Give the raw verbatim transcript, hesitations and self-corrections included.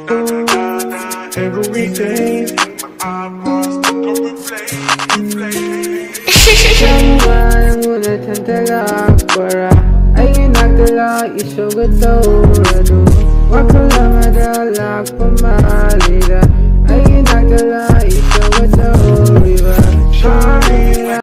every day. Someone would attend the Lakbara. I knock the law, you should go to Radu. Wakalama the Lakbama.